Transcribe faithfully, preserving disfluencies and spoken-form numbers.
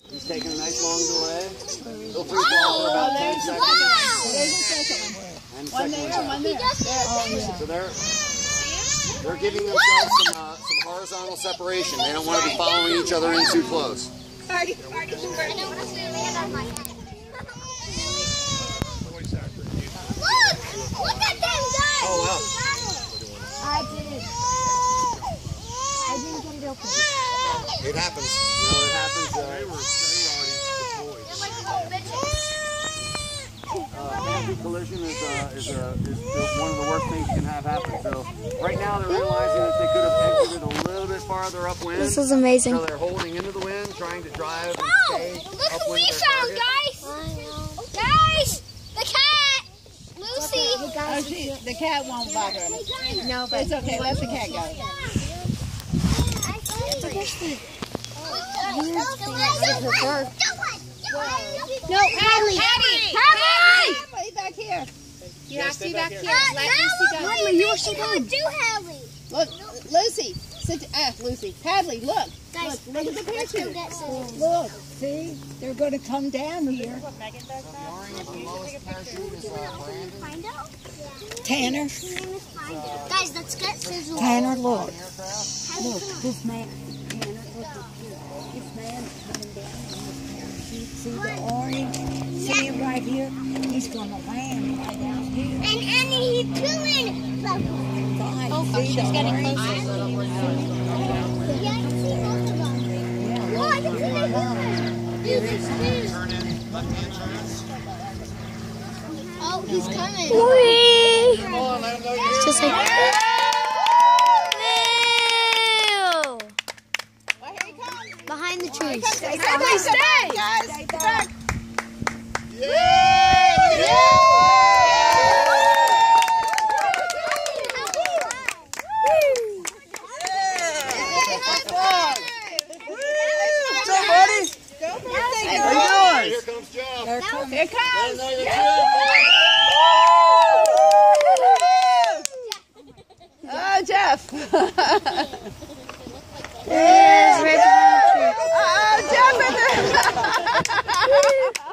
He's taking a nice long delay. He'll free fall for about ten seconds. There's a second one. And One second there, one one there. Oh, yeah. So they're they're giving themselves some uh, some horizontal separation. They don't want to be following each other in too close. Party, party, Look! Look at them guys! Oh wow! I did. I didn't get it open. It happens. You know, it happens. Uh, They were They're like little bitches. uh, heavy collision is, uh, is, uh, is the, one of the worst things you can have happen. So right now they're realizing that they could have exited a little bit farther upwind. This is amazing. So they're holding into the wind, trying to drive and Oh, stay look who upwind we of their found, target. guys! Guys! The cat! Lucy! Oh, she, the cat won't bother him. No, But it's okay, let the cat go. No, Hadley! Hadley! Hadley! Hadley, back here. You have to be back here. Let Lucy go. Hadley, you were so good. Do Hadley. Look, Lucy. Sit, ah, Lucy. Hadley, look. Guys, look, look at the let's go picture. get scissors. Look, see? They're going to come down here. Find out? Tanner, His name is Find Out. Guys, let's get scissors. Tanner, look. Look, this man, Tanner, look at here. This man is coming down in this parachute. See the orange? See him right here? He's going to land right out here. And, and he's pulling. Guys, Oh, see she's the getting orange? closer. Yeah, I can see both of them. Yeah, Oh, I can see them. Dude, it's huge. Oh, he's coming. Whee! Come on, let them know you're It's just like, Well, here he comes. behind the trees. Hadley, stay! Guys, stay back. Here comes Jeff. Here comes. Let them know you're Oh, Jeff. There's right behind the tree. Oh, Jeff in there.